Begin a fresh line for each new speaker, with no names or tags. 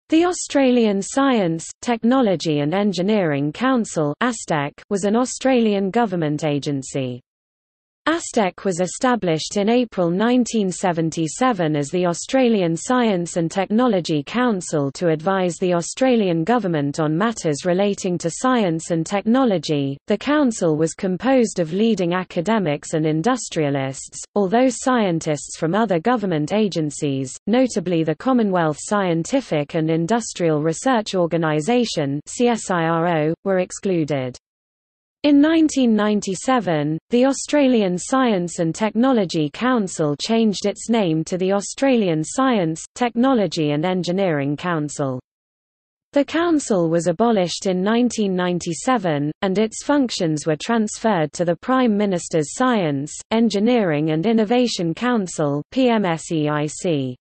The Australian Science, Technology and Engineering Council was an Australian government agency. ASTEC was established in April 1977 as the Australian Science and Technology Council to advise the Australian government on matters relating to science and technology. The council was composed of leading academics and industrialists, although scientists from other government agencies, notably the Commonwealth Scientific and Industrial Research Organisation (CSIRO), were excluded. In 1997, the Australian Science and Technology Council changed its name to the Australian Science, Technology and Engineering Council. The council was abolished in 1997, and its functions were transferred to the Prime Minister's Science, Engineering and Innovation Council (PMSEIC).